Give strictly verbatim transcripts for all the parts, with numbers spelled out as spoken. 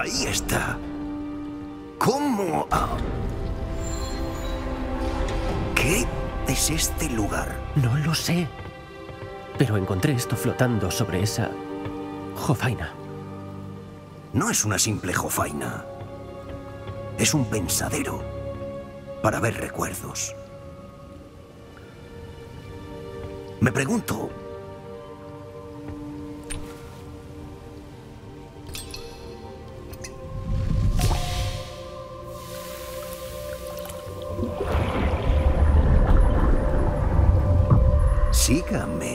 Ahí está. ¿Cómo? Ah. ¿Qué es este lugar? No lo sé. Pero encontré esto flotando sobre esa jofaina. No es una simple jofaina. Es un pensadero para ver recuerdos. Me pregunto... Síganme.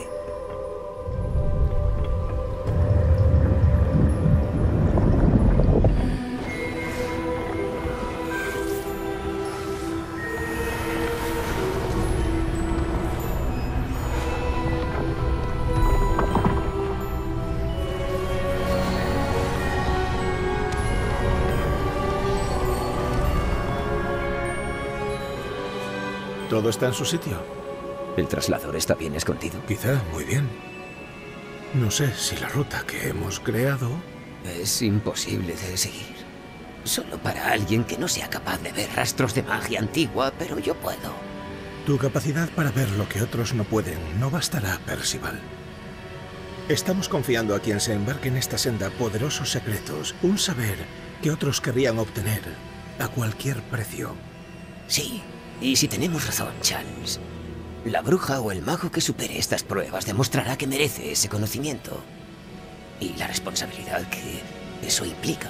¿Todo está en su sitio? ¿El traslador está bien escondido? Quizá, muy bien. No sé si la ruta que hemos creado... Es imposible de seguir. Solo para alguien que no sea capaz de ver rastros de magia antigua, pero yo puedo. Tu capacidad para ver lo que otros no pueden no bastará, Percival. Estamos confiando a quien se embarque en esta senda poderosos secretos, un saber que otros querrían obtener a cualquier precio. Sí, y si tenemos razón, Charles, la bruja o el mago que supere estas pruebas demostrará que merece ese conocimiento y la responsabilidad que eso implica.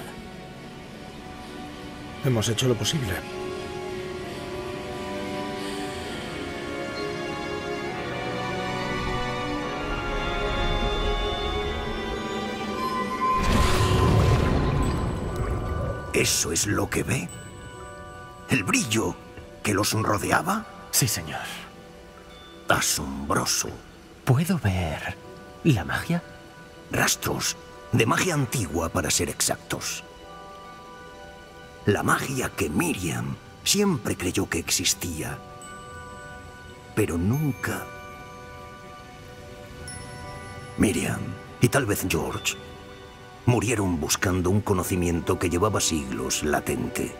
Hemos hecho lo posible. ¿Eso es lo que ve? ¿El brillo que los rodeaba? Sí, señor. Asombroso. ¿Puedo ver la magia? Rastros de magia antigua, para ser exactos. La magia que Miriam siempre creyó que existía, pero nunca... Miriam, y tal vez George, murieron buscando un conocimiento que llevaba siglos latente.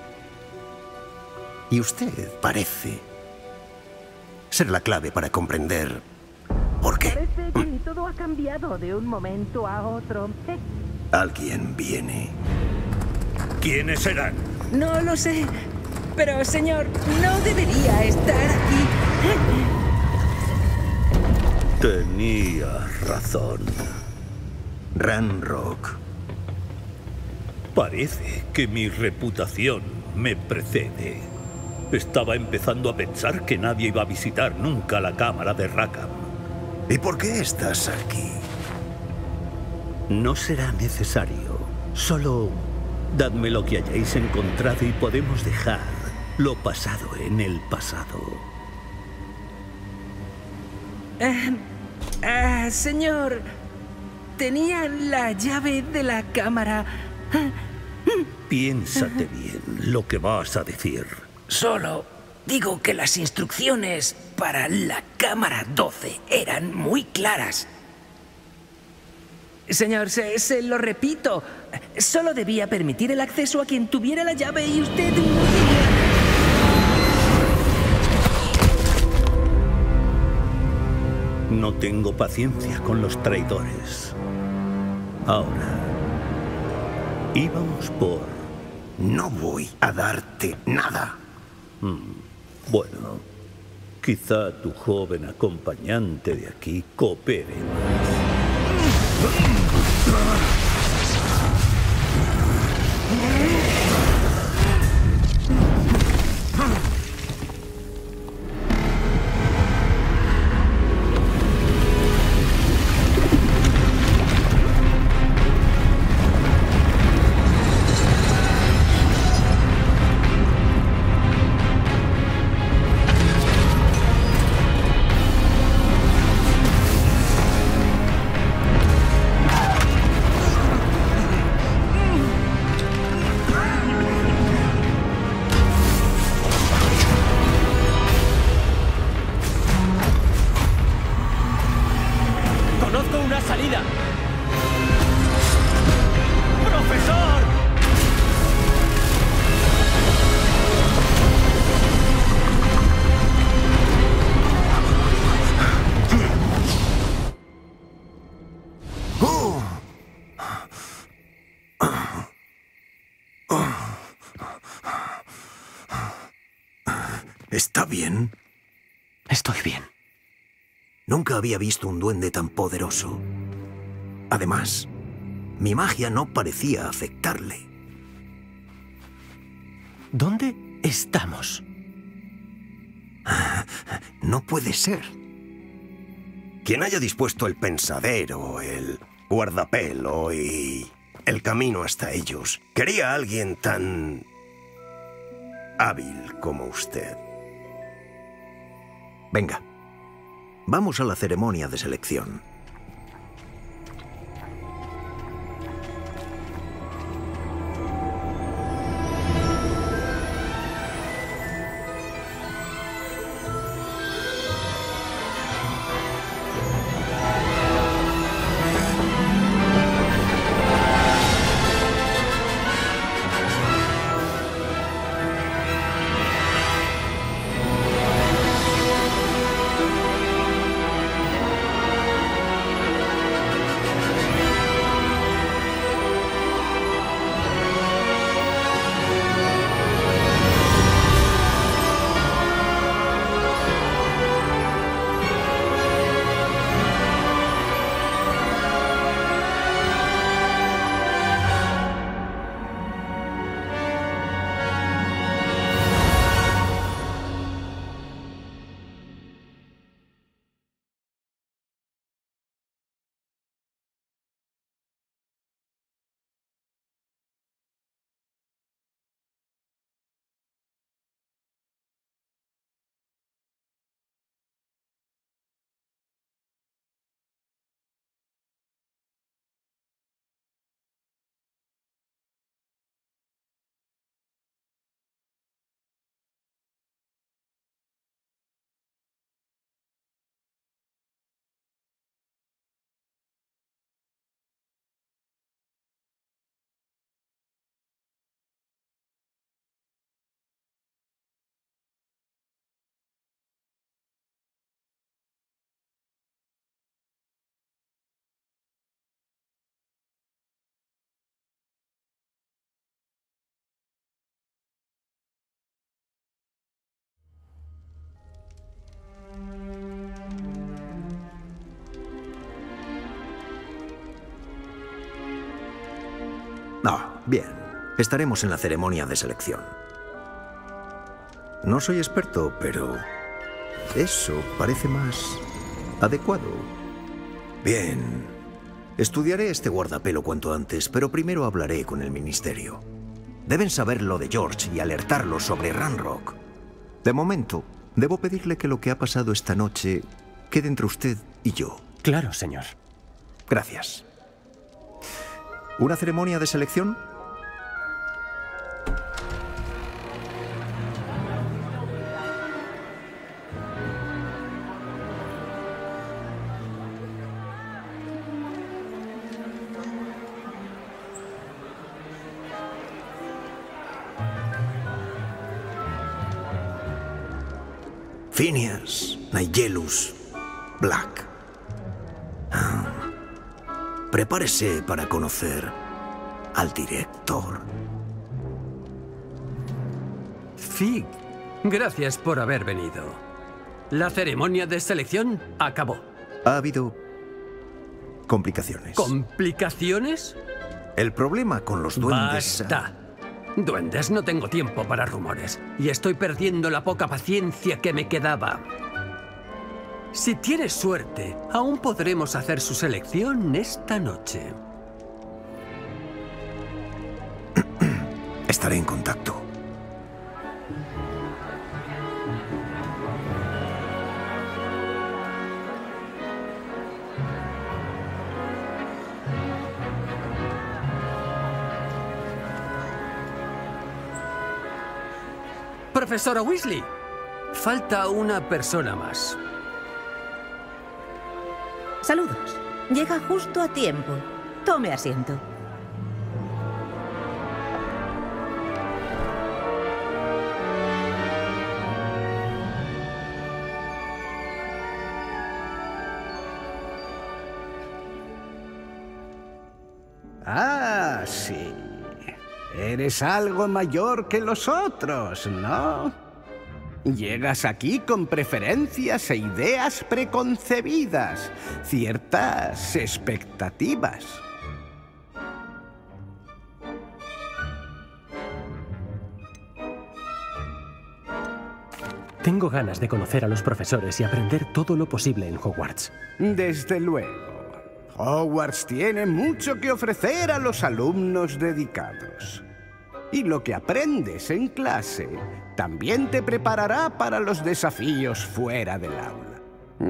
Y usted parece ser la clave para comprender por qué. Parece que todo ha cambiado de un momento a otro. Alguien viene. ¿Quiénes serán? No lo sé, pero señor, no debería estar aquí. Tenía razón. Ranrock. Parece que mi reputación me precede. Estaba empezando a pensar que nadie iba a visitar nunca la cámara de Rackham. ¿Y por qué estás aquí? No será necesario. Solo dadme lo que hayáis encontrado y podemos dejar lo pasado en el pasado. Eh, eh, señor, tenía la llave de la cámara. Piénsate bien lo que vas a decir. Solo digo que las instrucciones para la cámara doce eran muy claras. Señor, se, se lo repito. Solo debía permitir el acceso a quien tuviera la llave y usted no tenía. No tengo paciencia con los traidores. Ahora, íbamos por... No voy a darte nada. Hmm, bueno, quizá tu joven acompañante de aquí coopere más. ¿Está bien? Estoy bien. Nunca había visto un duende tan poderoso. Además, mi magia no parecía afectarle. ¿Dónde estamos? No puede ser. Quien haya dispuesto el pensadero, el guardapelo y el camino hasta ellos, quería a alguien tan hábil como usted. Venga, vamos a la ceremonia de selección. No, bien. Estaremos en la ceremonia de selección. No soy experto, pero eso parece más adecuado. Bien. Estudiaré este guardapelo cuanto antes, pero primero hablaré con el ministerio. Deben saber lo de George y alertarlo sobre Ranrock. De momento, debo pedirle que lo que ha pasado esta noche quede entre usted y yo. Claro, señor. Gracias. ¿Una ceremonia de selección? Phineas Nigellus Black. Ah. Prepárese para conocer al director. Fig, gracias por haber venido. La ceremonia de selección acabó. Ha habido complicaciones. ¿Complicaciones? El problema con los duendes... Basta. Duendes, no tengo tiempo para rumores. Y estoy perdiendo la poca paciencia que me quedaba. Si tienes suerte, aún podremos hacer su selección esta noche. Estaré en contacto. Profesora Weasley, falta una persona más. Saludos. Llega justo a tiempo. Tome asiento. Ah, sí. Eres algo mayor que los otros, ¿no? Llegas aquí con preferencias e ideas preconcebidas, ciertas expectativas. Tengo ganas de conocer a los profesores y aprender todo lo posible en Hogwarts. Desde luego. Hogwarts tiene mucho que ofrecer a los alumnos dedicados. Y lo que aprendes en clase también te preparará para los desafíos fuera del aula.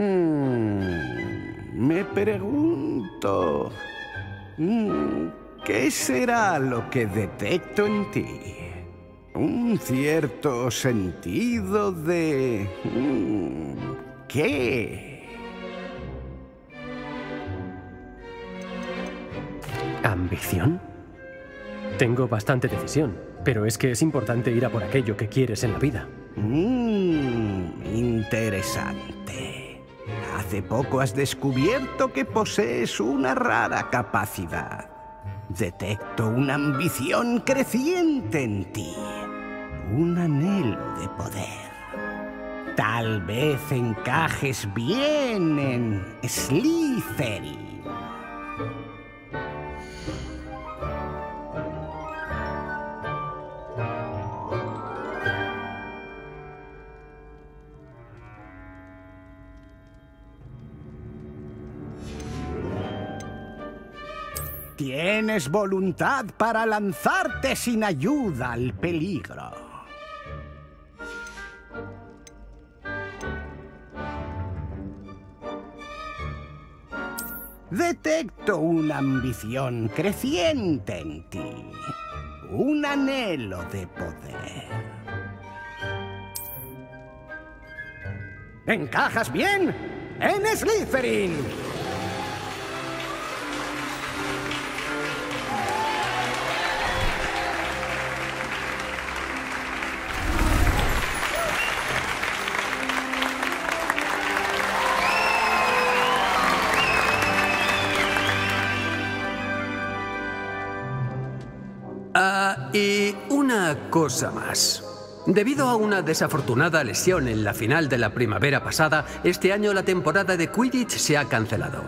Mm, me pregunto... Mm, ¿qué será lo que detecto en ti? Un cierto sentido de... Mm, ¿qué? ¿Ambición? Tengo bastante decisión, pero es que es importante ir a por aquello que quieres en la vida. Mmm, interesante. Hace poco has descubierto que posees una rara capacidad. Detecto una ambición creciente en ti. Un anhelo de poder. Tal vez encajes bien en Slytherin. Tienes voluntad para lanzarte sin ayuda al peligro. Detecto una ambición creciente en ti. Un anhelo de poder. ¿Encajas bien en Slytherin? Ah, y una cosa más. Debido a una desafortunada lesión en la final de la primavera pasada, este año la temporada de Quidditch se ha cancelado.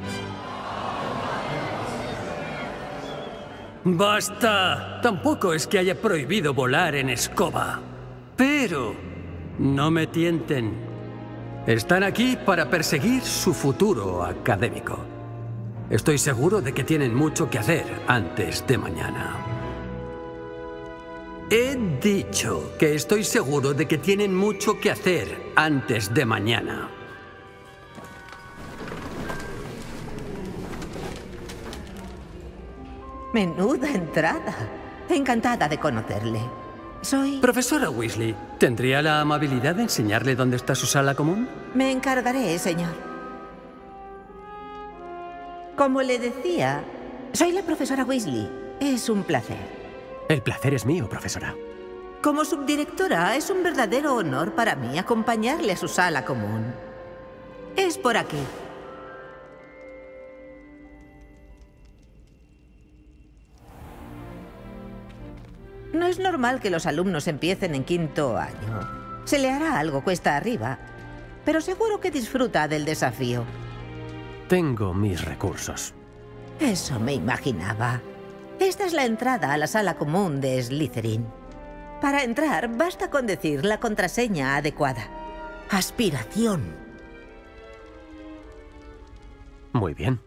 ¡Basta! Tampoco es que haya prohibido volar en escoba. Pero no me tienten. Están aquí para perseguir su futuro académico. Estoy seguro de que tienen mucho que hacer antes de mañana. He dicho que estoy seguro de que tienen mucho que hacer antes de mañana. Menuda entrada. Encantada de conocerle. Soy... Profesora Weasley, ¿tendría la amabilidad de enseñarle dónde está su sala común? Me encargaré, señor. Como le decía, soy la profesora Weasley. Es un placer. El placer es mío, profesora. Como subdirectora, es un verdadero honor para mí acompañarle a su sala común. Es por aquí. No es normal que los alumnos empiecen en quinto año. Se le hará algo cuesta arriba, pero seguro que disfruta del desafío. Tengo mis recursos. Eso me imaginaba. Esta es la entrada a la sala común de Slytherin. Para entrar, basta con decir la contraseña adecuada. Aspiración. Muy bien.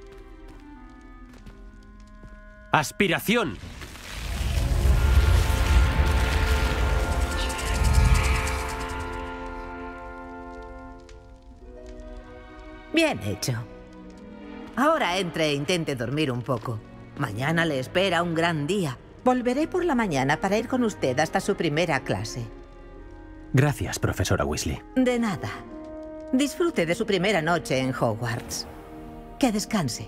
Aspiración. Bien hecho. Ahora entre e intente dormir un poco. Mañana le espera un gran día. Volveré por la mañana para ir con usted hasta su primera clase. Gracias, profesora Weasley. De nada. Disfrute de su primera noche en Hogwarts. Que descanse.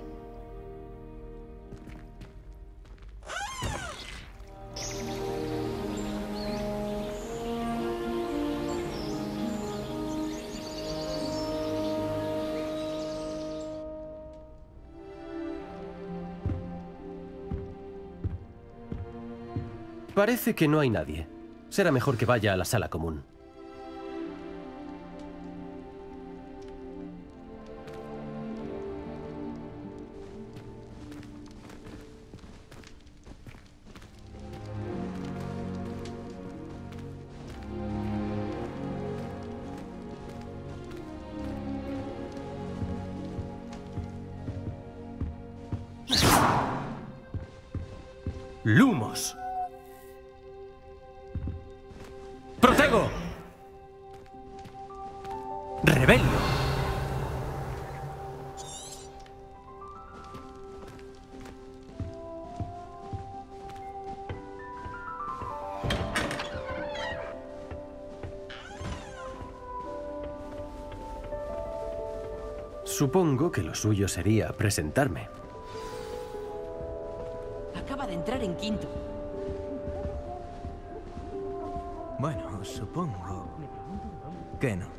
Parece que no hay nadie. Será mejor que vaya a la sala común. Lumos. Protego. Rebelio. Supongo que lo suyo sería presentarme. Acaba de entrar en quinto. Bueno, supongo que no.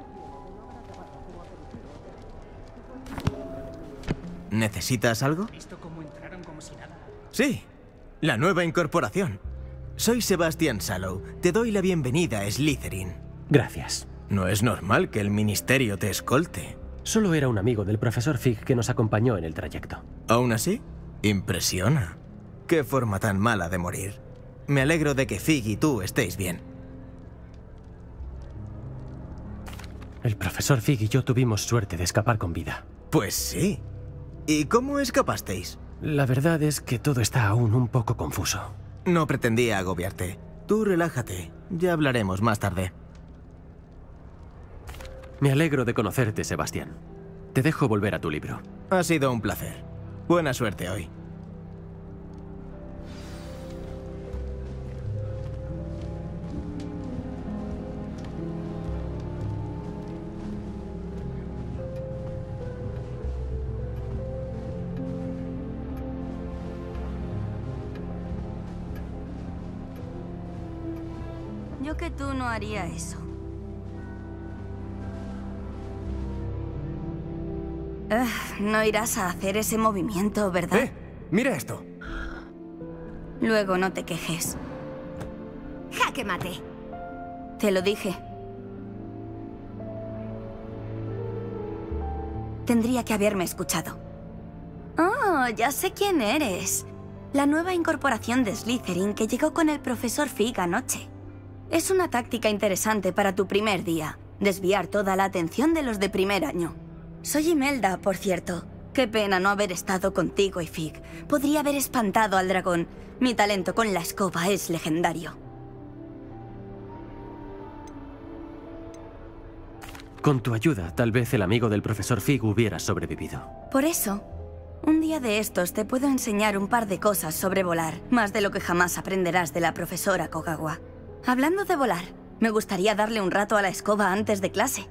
¿Necesitas algo? ¿Visto cómo entraron como si nada? Sí, la nueva incorporación. Soy Sebastian Sallow. Te doy la bienvenida a Slytherin. Gracias. No es normal que el ministerio te escolte. Solo era un amigo del profesor Fig que nos acompañó en el trayecto. ¿Aún así? Impresiona. Qué forma tan mala de morir. Me alegro de que Fig y tú estéis bien. El profesor Fig y yo tuvimos suerte de escapar con vida. Pues sí. ¿Y cómo escapasteis? La verdad es que todo está aún un poco confuso. No pretendía agobiarte. Tú relájate. Ya hablaremos más tarde. Me alegro de conocerte, Sebastián. Te dejo volver a tu libro. Ha sido un placer. Buena suerte hoy. Yo que tú no haría eso. Ugh, no irás a hacer ese movimiento, ¿verdad? ¡Eh! ¡Mira esto! Luego no te quejes. ¡Jaque mate! Te lo dije. Tendría que haberme escuchado. Oh, ya sé quién eres. La nueva incorporación de Slytherin que llegó con el profesor Fig anoche. Es una táctica interesante para tu primer día. Desviar toda la atención de los de primer año. Soy Imelda, por cierto. Qué pena no haber estado contigo y Fig. Podría haber espantado al dragón. Mi talento con la escoba es legendario. Con tu ayuda, tal vez el amigo del profesor Fig hubiera sobrevivido. Por eso, un día de estos te puedo enseñar un par de cosas sobre volar. Más de lo que jamás aprenderás de la profesora Kogawa. Hablando de volar, me gustaría darle un rato a la escoba antes de clase.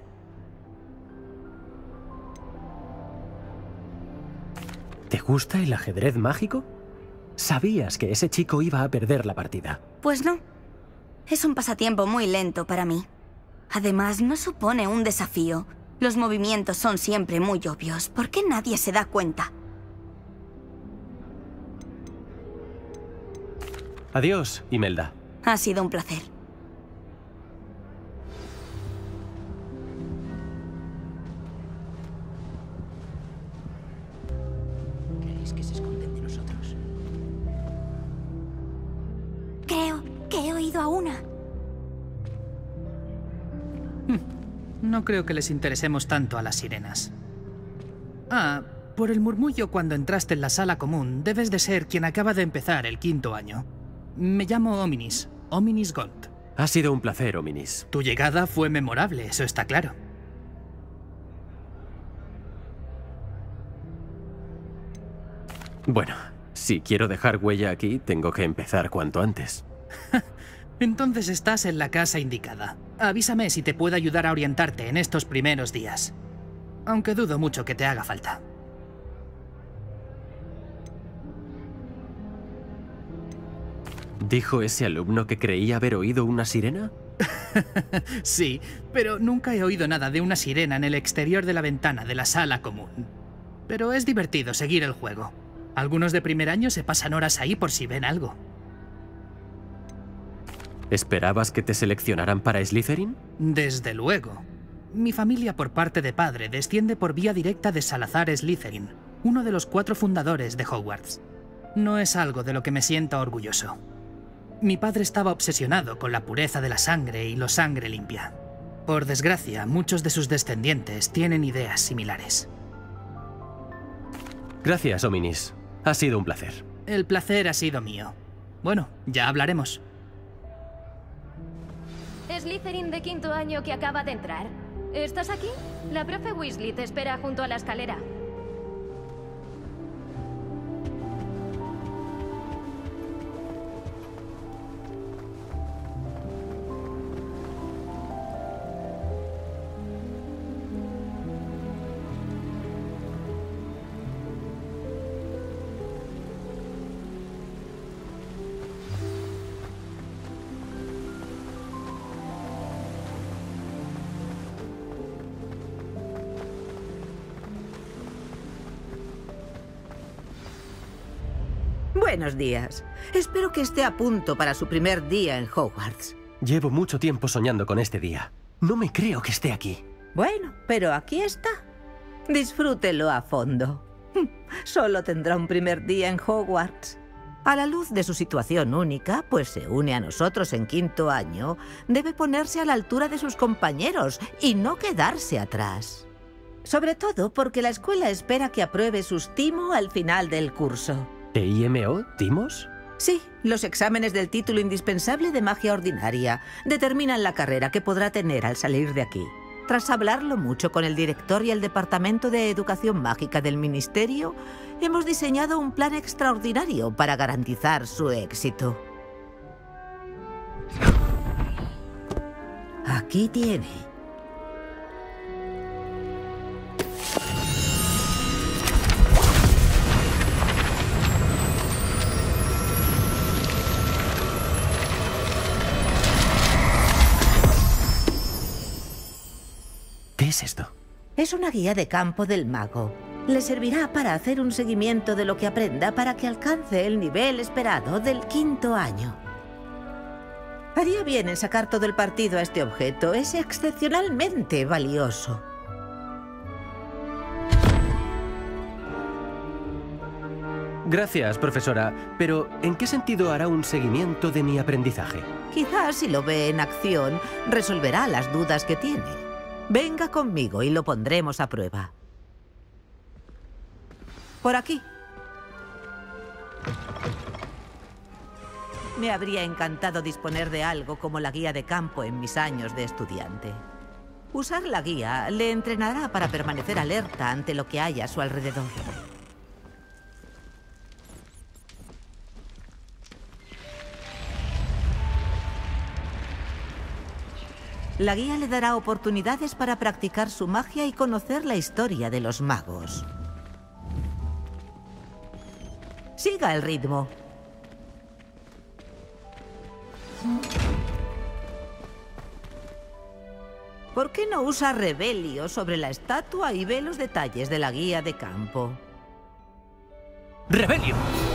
¿Te gusta el ajedrez mágico? Sabías que ese chico iba a perder la partida. Pues no. Es un pasatiempo muy lento para mí. Además, no supone un desafío. Los movimientos son siempre muy obvios. ¿Por qué nadie se da cuenta? Adiós, Imelda. Ha sido un placer. ¿Creéis que se esconden de nosotros? Creo que he oído a una. No creo que les interesemos tanto a las sirenas. Ah, por el murmullo cuando entraste en la sala común, debes de ser quien acaba de empezar el quinto año. Me llamo Ominis, Ominis Gaunt. Ha sido un placer, Ominis. Tu llegada fue memorable, eso está claro. Bueno, si quiero dejar huella aquí, tengo que empezar cuanto antes. Entonces estás en la casa indicada. Avísame si te puedo ayudar a orientarte en estos primeros días. Aunque dudo mucho que te haga falta. ¿Dijo ese alumno que creía haber oído una sirena? Sí, pero nunca he oído nada de una sirena en el exterior de la ventana de la sala común. Pero es divertido seguir el juego. Algunos de primer año se pasan horas ahí por si ven algo. ¿Esperabas que te seleccionaran para Slytherin? Desde luego. Mi familia por parte de padre desciende por vía directa de Salazar Slytherin, uno de los cuatro fundadores de Hogwarts. No es algo de lo que me sienta orgulloso. Mi padre estaba obsesionado con la pureza de la sangre y la sangre limpia. Por desgracia, muchos de sus descendientes tienen ideas similares. Gracias, Ominis. Ha sido un placer. El placer ha sido mío. Bueno, ya hablaremos. Slytherin de quinto año que acaba de entrar. ¿Estás aquí? La profe Weasley te espera junto a la escalera. Buenos días. Espero que esté a punto para su primer día en Hogwarts. Llevo mucho tiempo soñando con este día. No me creo que esté aquí. Bueno, pero aquí está. Disfrútelo a fondo. Solo tendrá un primer día en Hogwarts. A la luz de su situación única, pues se une a nosotros en quinto año, debe ponerse a la altura de sus compañeros y no quedarse atrás. Sobre todo porque la escuela espera que apruebe sus timo al final del curso. ¿T I M O? ¿Timos? Sí, los exámenes del título indispensable de magia ordinaria determinan la carrera que podrá tener al salir de aquí. Tras hablarlo mucho con el director y el Departamento de Educación Mágica del Ministerio, hemos diseñado un plan extraordinario para garantizar su éxito. Aquí tiene. ¿Qué es esto? Es una guía de campo del mago. Le servirá para hacer un seguimiento de lo que aprenda para que alcance el nivel esperado del quinto año. Haría bien en sacar todo el partido a este objeto. Es excepcionalmente valioso. Gracias, profesora. Pero, ¿en qué sentido hará un seguimiento de mi aprendizaje? Quizás si lo ve en acción, resolverá las dudas que tiene. Venga conmigo y lo pondremos a prueba. Por aquí. Me habría encantado disponer de algo como la guía de campo en mis años de estudiante. Usar la guía le entrenará para permanecer alerta ante lo que haya a su alrededor. La guía le dará oportunidades para practicar su magia y conocer la historia de los magos. Siga el ritmo. ¿Por qué no usa Revelio sobre la estatua y ve los detalles de la guía de campo? ¡Revelio!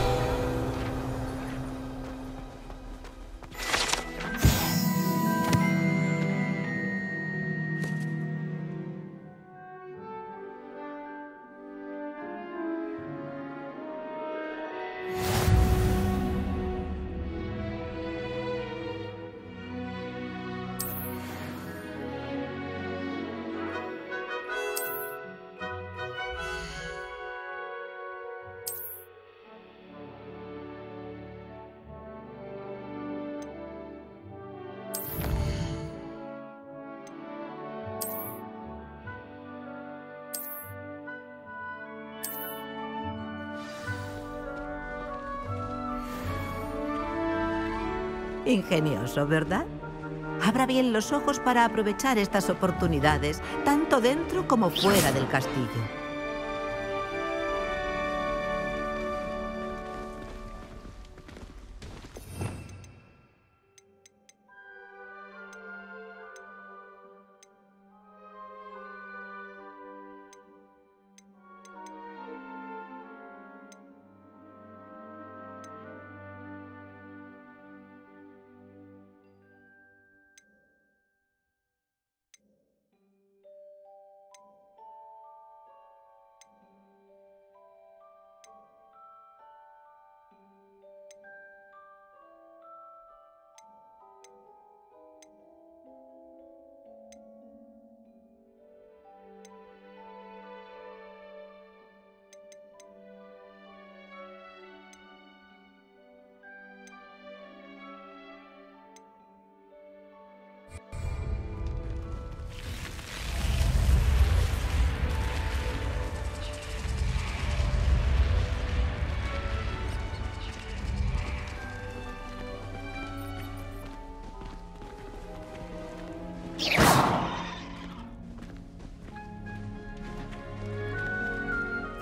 Ingenioso, ¿verdad? Abra bien los ojos para aprovechar estas oportunidades, tanto dentro como fuera del castillo.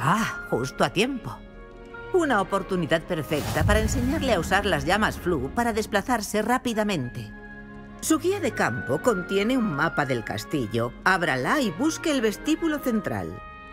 Ah, justo a tiempo. Una oportunidad perfecta para enseñarle a usar las llamas Flu para desplazarse rápidamente. Su guía de campo contiene un mapa del castillo. Ábrala y busque el vestíbulo central.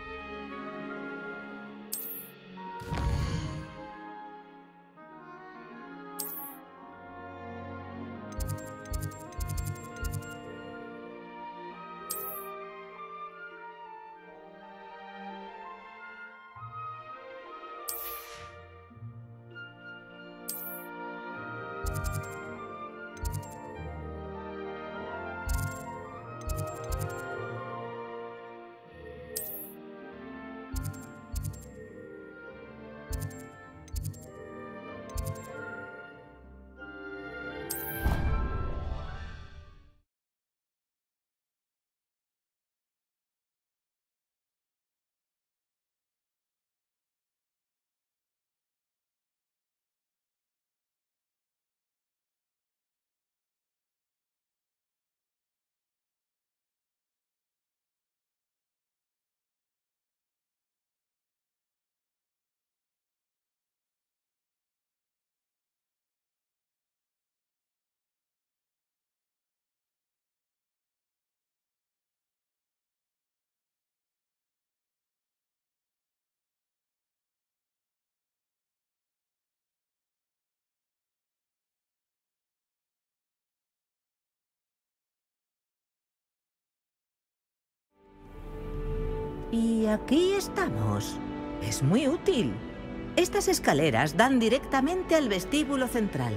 Y aquí estamos. Es muy útil. Estas escaleras dan directamente al vestíbulo central.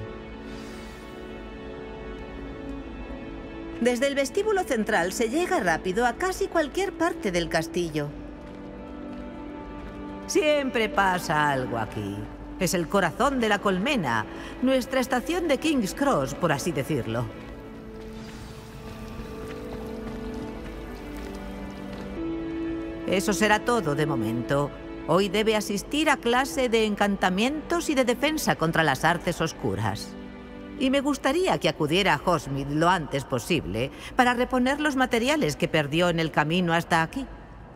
Desde el vestíbulo central se llega rápido a casi cualquier parte del castillo. Siempre pasa algo aquí. Es el corazón de la colmena, nuestra estación de King's Cross, por así decirlo. Eso será todo de momento. Hoy debe asistir a clase de encantamientos y de defensa contra las artes oscuras. Y me gustaría que acudiera a Hogsmeade lo antes posible para reponer los materiales que perdió en el camino hasta aquí.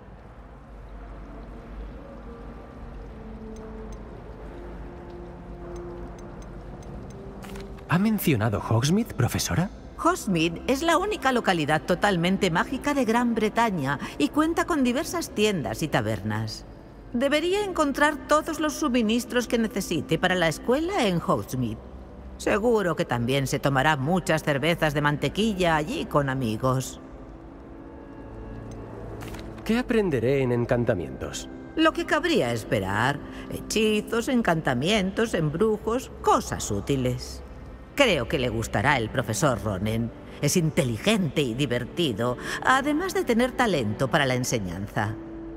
¿Ha mencionado Hogsmeade, profesora? Hogsmeade es la única localidad totalmente mágica de Gran Bretaña y cuenta con diversas tiendas y tabernas. Debería encontrar todos los suministros que necesite para la escuela en Hogsmeade. Seguro que también se tomará muchas cervezas de mantequilla allí con amigos. ¿Qué aprenderé en encantamientos? Lo que cabría esperar. Hechizos, encantamientos, embrujos, cosas útiles. Creo que le gustará el profesor Ronen. Es inteligente y divertido, además de tener talento para la enseñanza.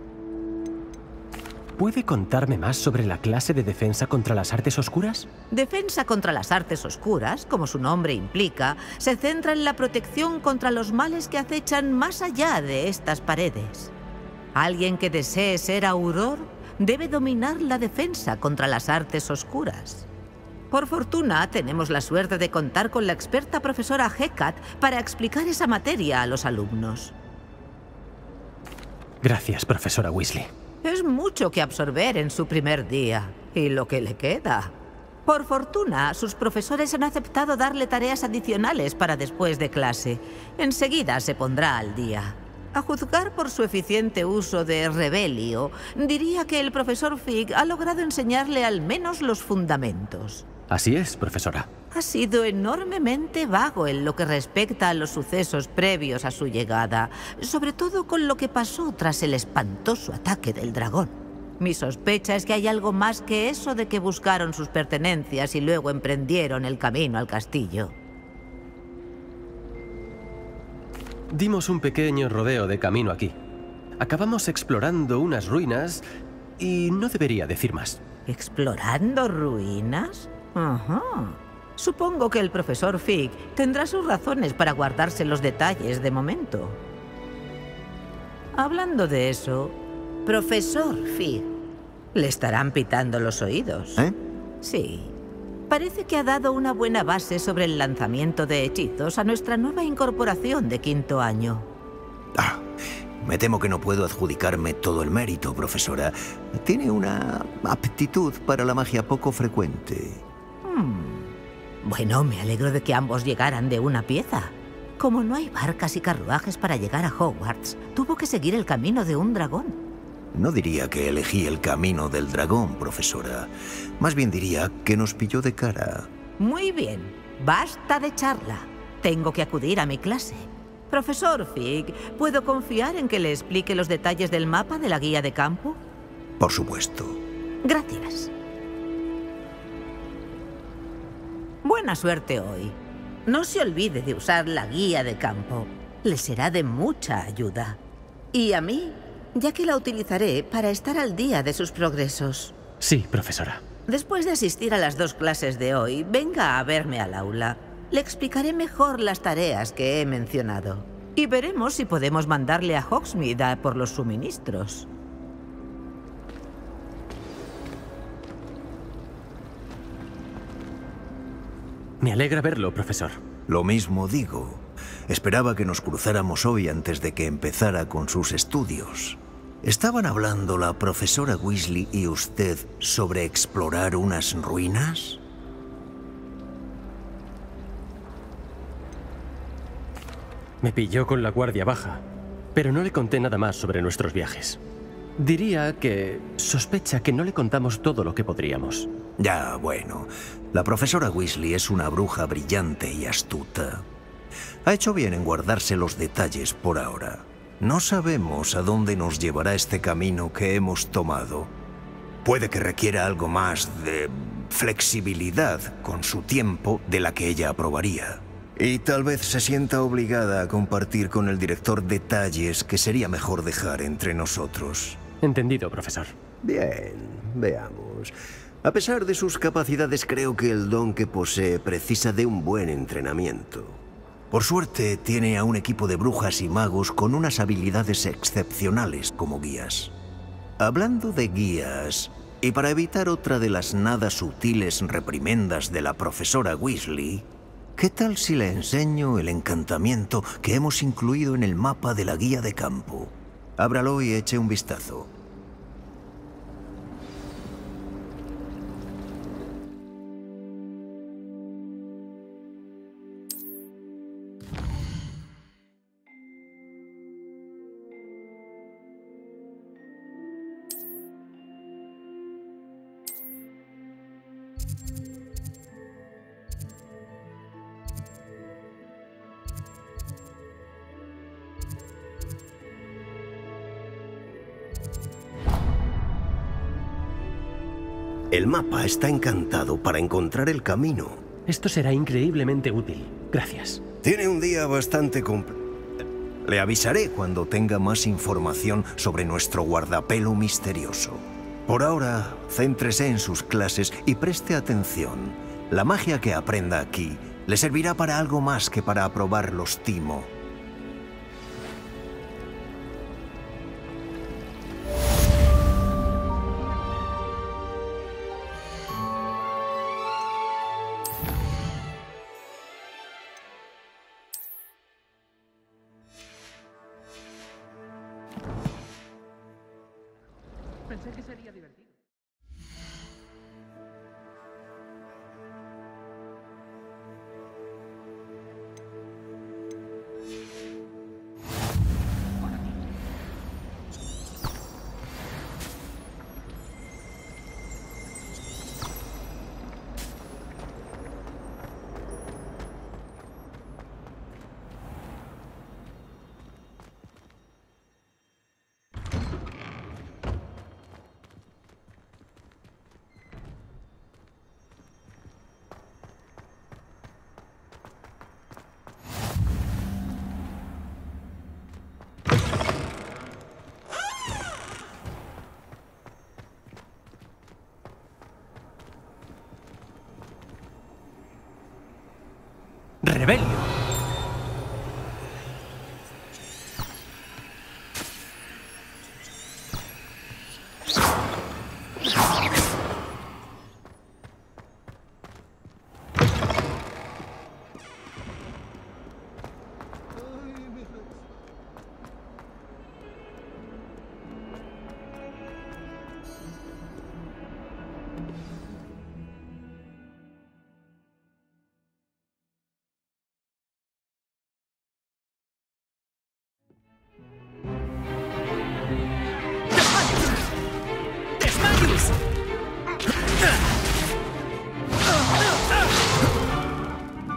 ¿Puede contarme más sobre la clase de defensa contra las artes oscuras? Defensa contra las artes oscuras, como su nombre implica, se centra en la protección contra los males que acechan más allá de estas paredes. Alguien que desee ser auror debe dominar la defensa contra las artes oscuras. Por fortuna, tenemos la suerte de contar con la experta profesora Hecate para explicar esa materia a los alumnos. Gracias, profesora Weasley. Es mucho que absorber en su primer día, y lo que le queda. Por fortuna, sus profesores han aceptado darle tareas adicionales para después de clase. Enseguida se pondrá al día. A juzgar por su eficiente uso de Revelio, diría que el profesor Fig ha logrado enseñarle al menos los fundamentos. Así es, profesora. Ha sido enormemente vago en lo que respecta a los sucesos previos a su llegada, sobre todo con lo que pasó tras el espantoso ataque del dragón. Mi sospecha es que hay algo más que eso de que buscaron sus pertenencias y luego emprendieron el camino al castillo. Dimos un pequeño rodeo de camino aquí. Acabamos explorando unas ruinas y no debería decir más. ¿Explorando ruinas? Ajá. Supongo que el profesor Fig tendrá sus razones para guardarse los detalles de momento. Hablando de eso, profesor Fig, le estarán pitando los oídos. ¿Eh? Sí. Parece que ha dado una buena base sobre el lanzamiento de hechizos a nuestra nueva incorporación de quinto año. Ah, Me temo que no puedo adjudicarme todo el mérito, profesora. Tiene una aptitud para la magia poco frecuente. Hmm. Bueno, me alegro de que ambos llegaran de una pieza. Como no hay barcas y carruajes para llegar a Hogwarts, tuvo que seguir el camino de un dragón. No diría que elegí el camino del dragón, profesora. Más bien diría que nos pilló de cara. Muy bien. Basta de charla. Tengo que acudir a mi clase. Profesor Fig, ¿puedo confiar en que le explique los detalles del mapa de la guía de campo? Por supuesto. Gracias. Buena suerte hoy. No se olvide de usar la guía de campo. Le será de mucha ayuda. Y a mí, ya que la utilizaré para estar al día de sus progresos. Sí, profesora. Después de asistir a las dos clases de hoy, venga a verme al aula. Le explicaré mejor las tareas que he mencionado. Y veremos si podemos mandarle a Hogsmeade a por los suministros. Me alegra verlo, profesor. Lo mismo digo. Esperaba que nos cruzáramos hoy antes de que empezara con sus estudios. ¿Estaban hablando la profesora Weasley y usted sobre explorar unas ruinas? Me pilló con la guardia baja, pero no le conté nada más sobre nuestros viajes. Diría que sospecha que no le contamos todo lo que podríamos. Ya, bueno. La profesora Weasley es una bruja brillante y astuta. Ha hecho bien en guardarse los detalles por ahora. No sabemos a dónde nos llevará este camino que hemos tomado. Puede que requiera algo más de flexibilidad con su tiempo de la que ella aprobaría. Y tal vez se sienta obligada a compartir con el director detalles que sería mejor dejar entre nosotros. Entendido, profesor. Bien, veamos. A pesar de sus capacidades, creo que el don que posee precisa de un buen entrenamiento. Por suerte, tiene a un equipo de brujas y magos con unas habilidades excepcionales como guías. Hablando de guías, y para evitar otra de las nada sutiles reprimendas de la profesora Weasley, ¿qué tal si le enseño el encantamiento que hemos incluido en el mapa de la guía de campo? Ábralo y eche un vistazo. El mapa está encantado para encontrar el camino. Esto será increíblemente útil. Gracias. Tiene un día bastante complejo. Le avisaré cuando tenga más información sobre nuestro guardapelo misterioso. Por ahora, céntrese en sus clases y preste atención. La magia que aprenda aquí le servirá para algo más que para aprobar los timo. Pensé que sería divertido.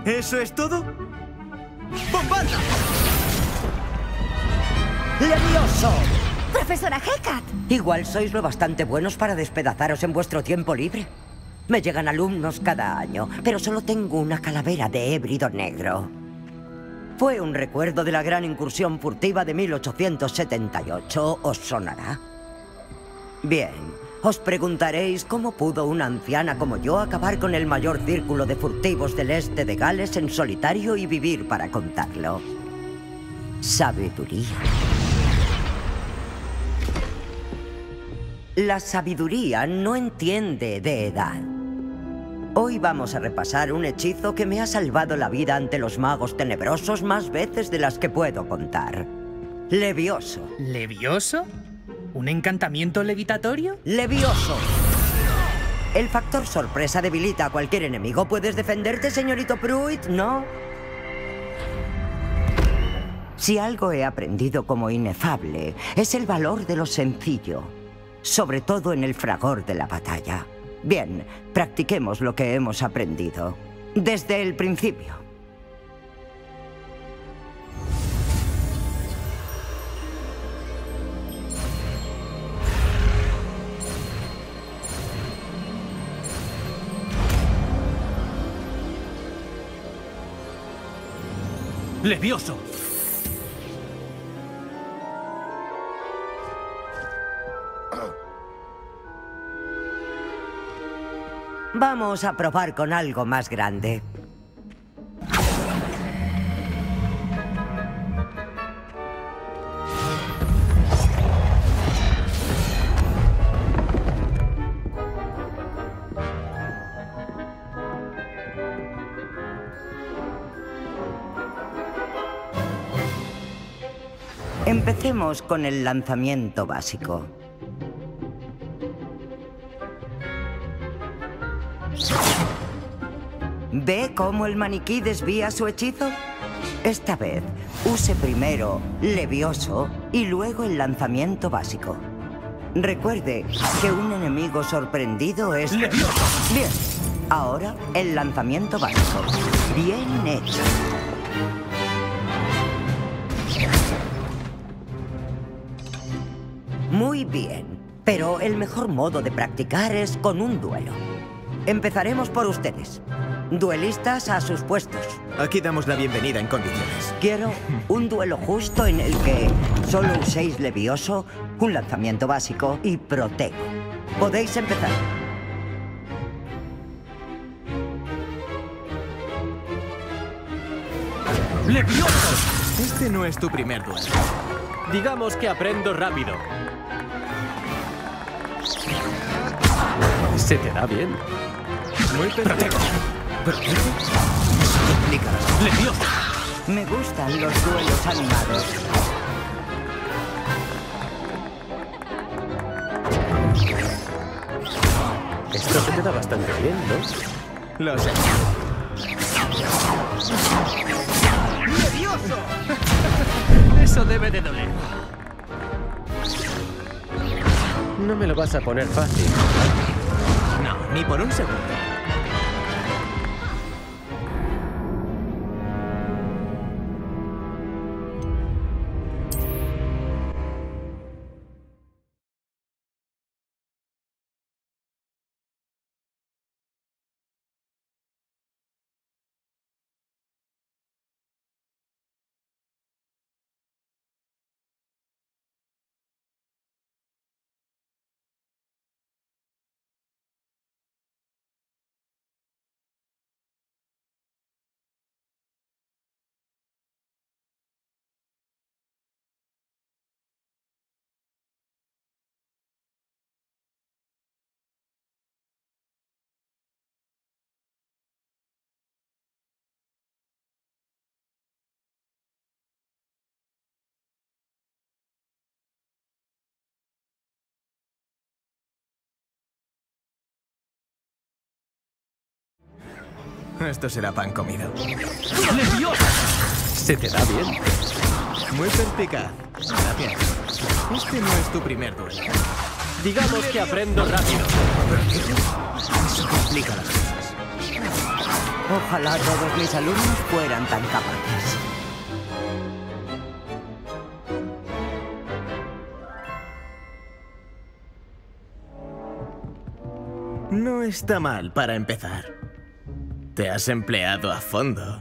¿Eso es todo? ¡Bombarda! ¡Levioso! ¡Profesora Hecate! Igual sois lo bastante buenos para despedazaros en vuestro tiempo libre. Me llegan alumnos cada año, pero solo tengo una calavera de hébrido negro. Fue un recuerdo de la gran incursión furtiva de mil ochocientos setenta y ocho, ¿os sonará? Bien, os preguntaréis cómo pudo una anciana como yo acabar con el mayor círculo de furtivos del este de Gales en solitario y vivir para contarlo. Sabiduría. La sabiduría no entiende de edad. Hoy vamos a repasar un hechizo que me ha salvado la vida ante los magos tenebrosos más veces de las que puedo contar. Levioso. ¿Levioso? ¿Un encantamiento levitatorio? ¡Levioso! El factor sorpresa debilita a cualquier enemigo. ¿Puedes defenderte, señorito Pruitt? ¿No? Si algo he aprendido como inefable, es el valor de lo sencillo. Sobre todo en el fragor de la batalla. Bien, practiquemos lo que hemos aprendido. Desde el principio. ¡Levioso! Vamos a probar con algo más grande. Empecemos con el lanzamiento básico. ¿Ve cómo el maniquí desvía su hechizo? Esta vez, use primero Levioso y luego el lanzamiento básico. Recuerde que un enemigo sorprendido es... ¡Levioso! Bien, ahora el lanzamiento básico. Bien hecho. Muy bien, pero el mejor modo de practicar es con un duelo. Empezaremos por ustedes. Duelistas a sus puestos. Aquí damos la bienvenida en condiciones. Quiero un duelo justo en el que solo uséis Levioso, un lanzamiento básico y protego. Podéis empezar. ¡Levioso! Este no es tu primer duelo. Digamos que aprendo rápido. ¿Se te da bien? Muy perfecto. ¿Protego? Eso complica las cosas. ¡Levioso! Me gustan los duelos animados. Esto se te da bastante bien, ¿no? Lo sé. ¡Levioso! Eso debe de doler. No me lo vas a poner fácil. No, ni por un segundo. Esto será pan comido. ¡Levioso! ¿Se te da bien? Muy perspicaz. Gracias. Este no es tu primer duelo. Digamos que aprendo rápido. Eso complica las cosas. Ojalá todos mis alumnos fueran tan capaces. No está mal para empezar. Te has empleado a fondo.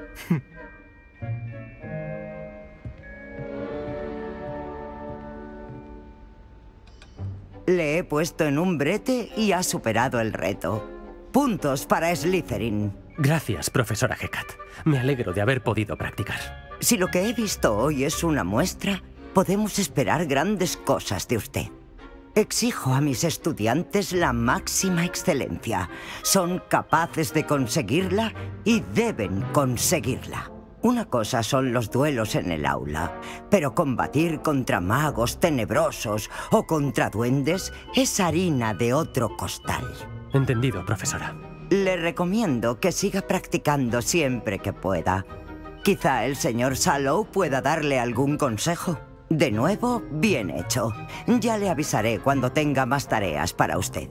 Le he puesto en un brete y ha superado el reto. Puntos para Slytherin. Gracias, profesora Hecat. Me alegro de haber podido practicar. Si lo que he visto hoy es una muestra, podemos esperar grandes cosas de usted. Exijo a mis estudiantes la máxima excelencia. Son capaces de conseguirla y deben conseguirla. Una cosa son los duelos en el aula, pero combatir contra magos tenebrosos o contra duendes es harina de otro costal. Entendido, profesora. Le recomiendo que siga practicando siempre que pueda. Quizá el señor Sallow pueda darle algún consejo. De nuevo, bien hecho. Ya le avisaré cuando tenga más tareas para usted.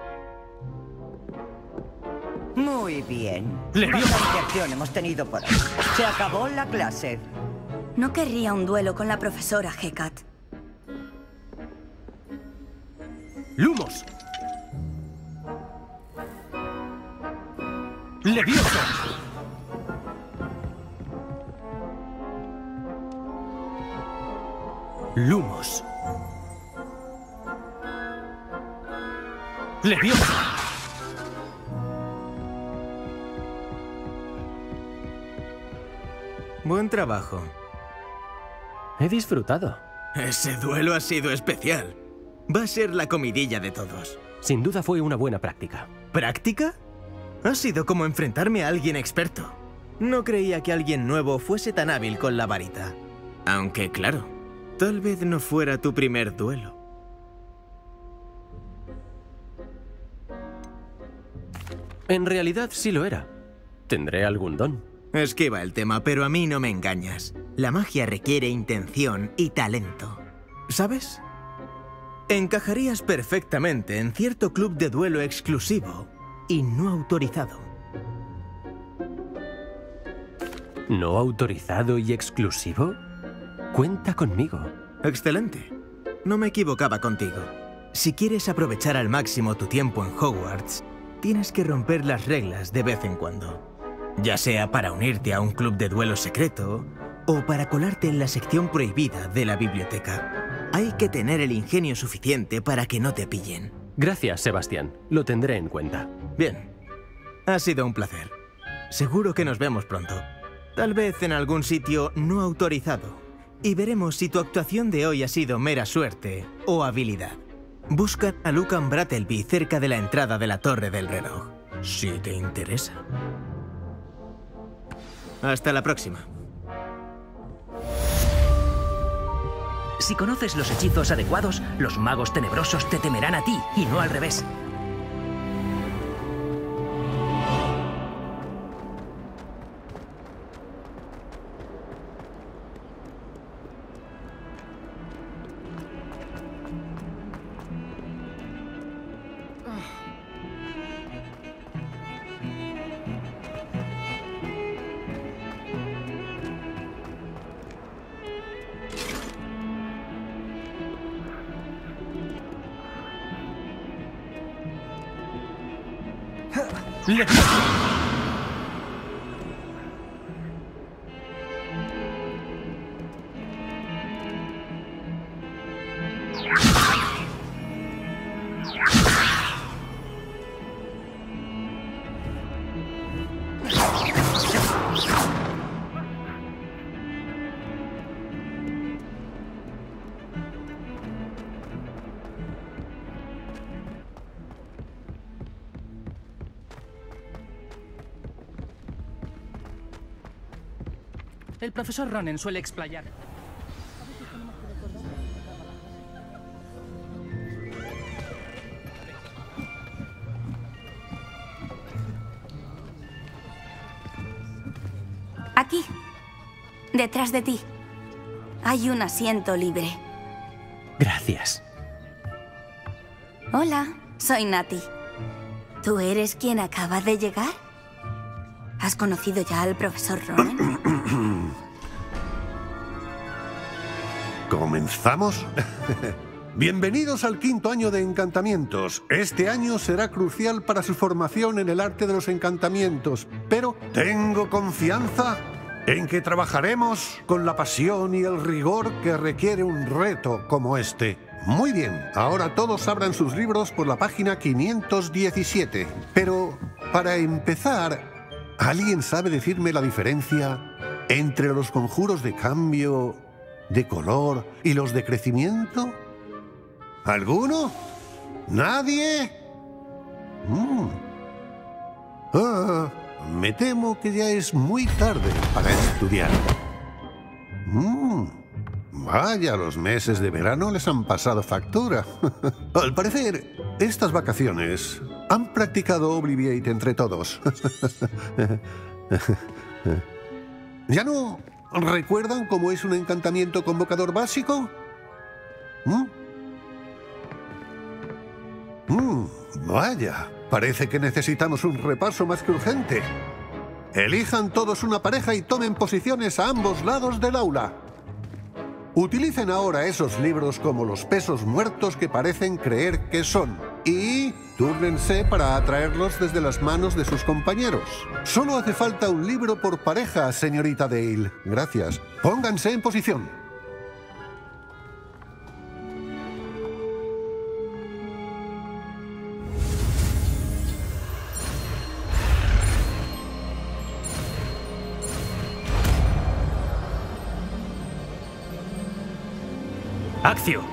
Muy bien. Bastante acción hemos tenido por hoy. Se acabó la clase. No querría un duelo con la profesora Hecat. ¡Lumos! ¡Levioso! Lumos. ¡Levioso! Buen trabajo. He disfrutado. Ese duelo ha sido especial. Va a ser la comidilla de todos. Sin duda fue una buena práctica. ¿Práctica? Ha sido como enfrentarme a alguien experto. No creía que alguien nuevo fuese tan hábil con la varita. Aunque, claro, tal vez no fuera tu primer duelo. En realidad sí lo era. Tendré algún don. Esquiva el tema, pero a mí no me engañas. La magia requiere intención y talento. ¿Sabes? Encajarías perfectamente en cierto club de duelo exclusivo y no autorizado. ¿No autorizado y exclusivo? Cuenta conmigo. Excelente. No me equivocaba contigo. Si quieres aprovechar al máximo tu tiempo en Hogwarts, tienes que romper las reglas de vez en cuando. Ya sea para unirte a un club de duelo secreto o para colarte en la sección prohibida de la biblioteca. Hay que tener el ingenio suficiente para que no te pillen. Gracias, Sebastián. Lo tendré en cuenta. Bien. Ha sido un placer. Seguro que nos vemos pronto. Tal vez en algún sitio no autorizado. Y veremos si tu actuación de hoy ha sido mera suerte o habilidad. Busca a Lucan Brattleby cerca de la entrada de la Torre del Reloj, si te interesa. Hasta la próxima. Si conoces los hechizos adecuados, los magos tenebrosos te temerán a ti, y no al revés. El profesor Ronen suele explayar. Aquí, detrás de ti, hay un asiento libre. Gracias. Hola, soy Nati. ¿Tú eres quien acaba de llegar? ¿Has conocido ya al profesor Ronen? ¿Comenzamos? Bienvenidos al quinto año de encantamientos. Este año será crucial para su formación en el arte de los encantamientos, pero tengo confianza en que trabajaremos con la pasión y el rigor que requiere un reto como este. Muy bien, ahora todos abran sus libros por la página quinientos diecisiete. Pero, para empezar, ¿alguien sabe decirme la diferencia entre los conjuros de cambio de color y los de crecimiento? ¿Alguno? ¿Nadie? Mm. Ah, me temo que ya es muy tarde para estudiar. Mm. Vaya, los meses de verano les han pasado factura. Al parecer, estas vacaciones han practicado Obliviate entre todos. ¿Ya no recuerdan cómo es un encantamiento convocador básico? ¿Mm? Mm, vaya, parece que necesitamos un repaso más que urgente. Elijan todos una pareja y tomen posiciones a ambos lados del aula. Utilicen ahora esos libros como los pesos muertos que parecen creer que son. Y túrnense para atraerlos desde las manos de sus compañeros. Solo hace falta un libro por pareja, señorita Dale. Gracias. Pónganse en posición. ¡Acción!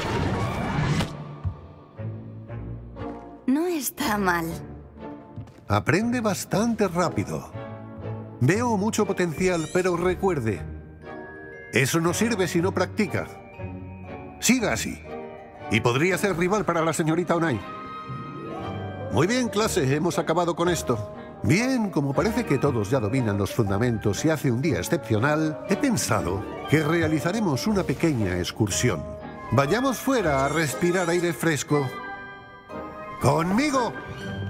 No está mal. Aprende bastante rápido. Veo mucho potencial, pero recuerde, eso no sirve si no practica. Siga así, y podría ser rival para la señorita Onai. Muy bien, clase, hemos acabado con esto. Bien, como parece que todos ya dominan los fundamentos y hace un día excepcional, he pensado que realizaremos una pequeña excursión. Vayamos fuera a respirar aire fresco. ¡Conmigo!